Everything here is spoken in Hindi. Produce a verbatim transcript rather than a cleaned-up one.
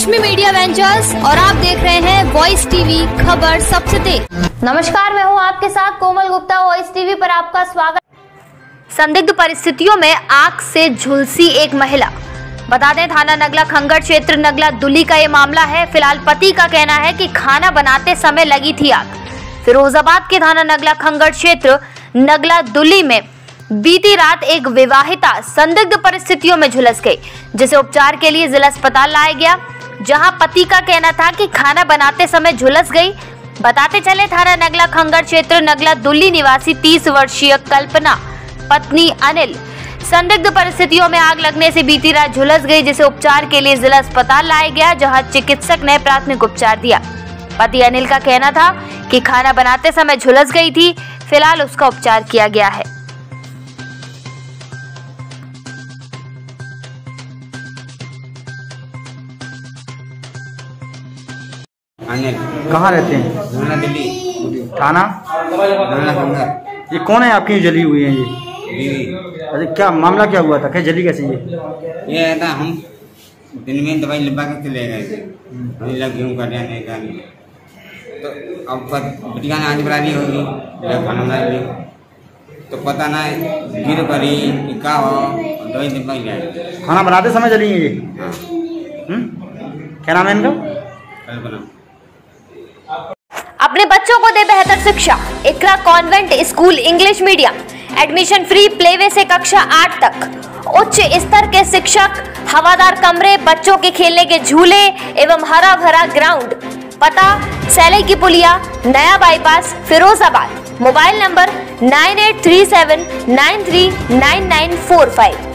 लक्ष्मी मीडिया वेंचर्स और आप देख रहे हैं वॉइस टीवी, खबर सबसे तेज। नमस्कार, मैं हूं आपके साथ कोमल गुप्ता। वॉइस टीवी पर आपका स्वागत। संदिग्ध परिस्थितियों में आग से झुलसी एक महिला। बता दें, थाना नगला खंगड़ क्षेत्र नगला दुली का ये मामला है। फिलहाल पति का कहना है कि खाना बनाते समय लगी थी आग। फिरोजाबाद के थाना नगला खंगड़ क्षेत्र नगला दुली में बीती रात एक विवाहिता संदिग्ध परिस्थितियों में झुलस गई, जिसे उपचार के लिए जिला अस्पताल लाया गया, जहां पति का कहना था कि खाना बनाते समय झुलस गई। बताते चले, थाना नगला खंगड़ क्षेत्र नगला दुली निवासी तीस वर्षीय कल्पना पत्नी अनिल संदिग्ध परिस्थितियों में आग लगने से बीती रात झुलस गई, जिसे उपचार के लिए जिला अस्पताल लाया गया, जहां चिकित्सक ने प्राथमिक उपचार दिया। पति अनिल का कहना था कि खाना बनाते समय झुलस गई थी। फिलहाल उसका उपचार किया गया है। अनिल कहाँ रहते हैं? दिल्ली थाना ये कौन है आपकी जली हुई है ये? दीदी अरे क्या मामला क्या हुआ था? क्या जली कैसे ये? ये था, हम दिन में दवाई लिपा के चले गए थे, वही लग गेहूँ का जाने का नहीं। तो अब बटिया ने आज बना ली होगी, खाना बना ली तो पता ना गिर पड़ी क्या हो, दवाई लिपा जाए। खाना बनाते समय जली है ये? हाँ। हम्म? क्या नाम है इनका? कल्पना। अपने बच्चों को दे बेहतर शिक्षा। Iqra convent school English medium, admission free playway से कक्षा आठ तक। उच्च स्तर के शिक्षक, हवादार कमरे, बच्चों के खेलने के झूले एवं हरा भरा ग्राउंड। पता सैले की पुलिया, नया bypass, Firozabad. Mobile number nine eight three seven nine three nine nine four five.